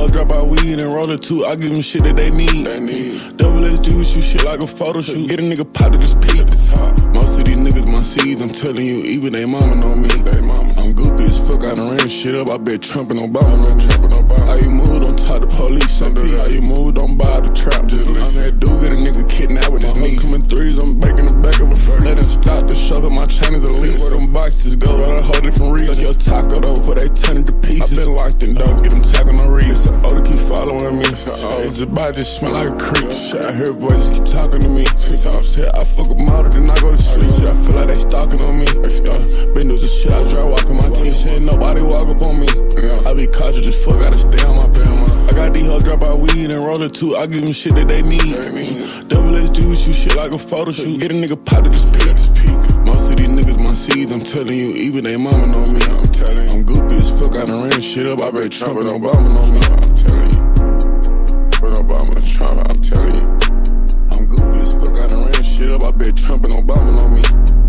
hoes drop out weed and roll it too. I give them shit that they need. Double S do shoot shit like a photo shoot. Get a nigga pop to this peak. Most of these niggas my seeds, I'm telling you, even they mama know me. I'm goopy as fuck, I done ran shit up. I bet Trump and Obama know me. How you move, don't talk to police. How you move, don't buy the trap. Just listen. I'm that dude, get a nigga kidnapped with his knees. Coming threes, I'm baking the back of a first. Let him stop the show, my chain is a lease. Where them boxes go, got a whole different reach. Like your taco though, before they turn it to pieces. I been locked in, don't get them tagging no reason. Oh, they keep following me. It's about to smell like a creep. I hear voices keep talking to me. Said I fuck them out, then I go to sleep. I feel like they stalking on me. Been doing some shit, I try walking my teeth. Shit, nobody walk up on me. I be cautious as fuck, gotta stay on my balance. I got these hoes drop out weed and roll it too. I give them shit that they need. Double S do shoot shit like a photo shoot. Get a nigga pop to this peak. Most of these niggas my seeds, I'm telling you, even they mama know me. I'm goopy as fuck, I done ran shit up. I bet Trump and Obama know me. I'm telling you. But Obama and Trump, I'm telling you. I'm goopy as fuck, I done ran shit up. I bet Trump and Obama know me.